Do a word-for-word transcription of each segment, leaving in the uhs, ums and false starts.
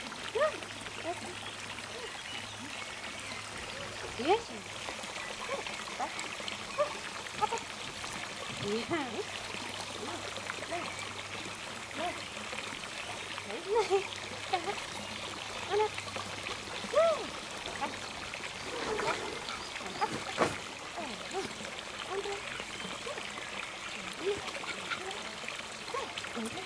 Good. That's it. Yes. Good. That's it. Up, up. Yeah. Left. Left. Left. Left. Back. On up. Good. Up. Up. And up. Oh, under. Good. Good. Good. Good.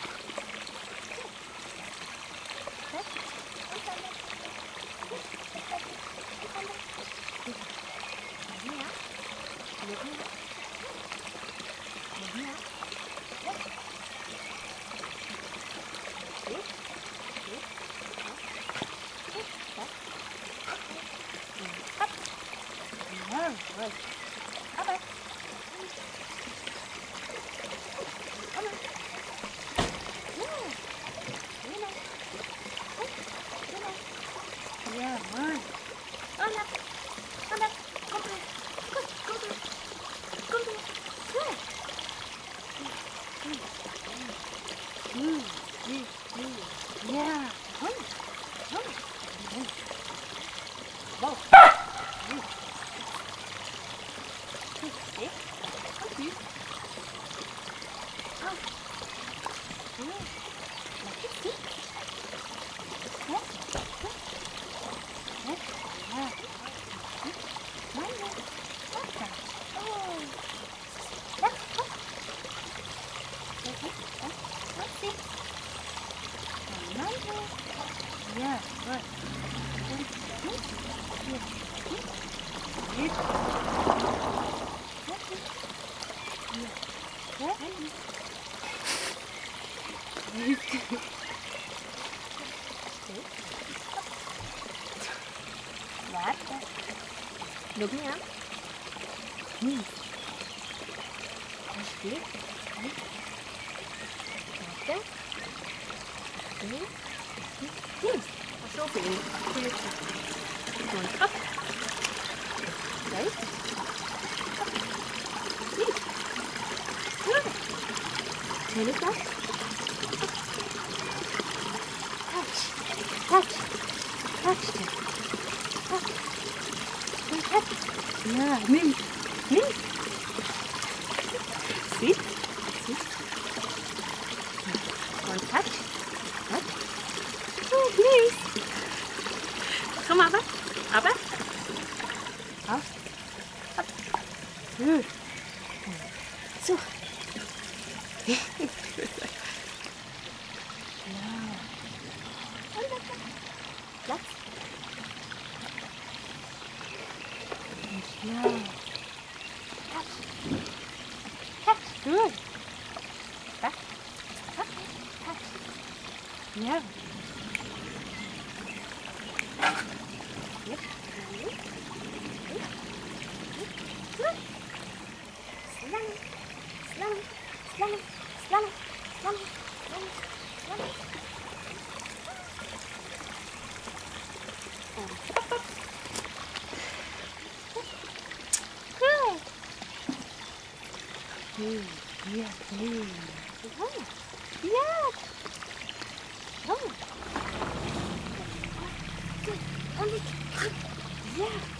Yeah, right. On up. On up. Go there. Go, go there. Go there. Good. Good. Good. Good. Yeah. Come. Come. Go. Good. Okay. Okay. Come. Good. Like it. Good. Yes. Good. Yes. Yeah. Mine is awesome. Oh. That's good. Okay. Let's see. Mine is. Yeah. Good. Good. Good. Good. Good. Good. That's it. Yeah. That's it. Very good. Lát đúng nhá. Ừ. Đấy. Đấy. Đấy. Đấy. Ừ. Số vị kia còn thấp. Đấy. Đi. Good. Thấy nước đó. Touch. Touch. Touch it. Touch. Touch. Yeah, me. Me. See? See? One touch. Touch. Oh, please. Come up. Up. Up. Up. Up. Good. So. Yeah. Left. Yeah. Touch. Touch. Good. Back. Touch. Touch. Yeah. Yep. Good. Good. Slalom. Slalom. Slalom. Slalom. Slalom. Slalom. Slalom. And up, up. Good. Good. Yeah, good. Oh. Yeah. Oh. Good. Only. Yeah.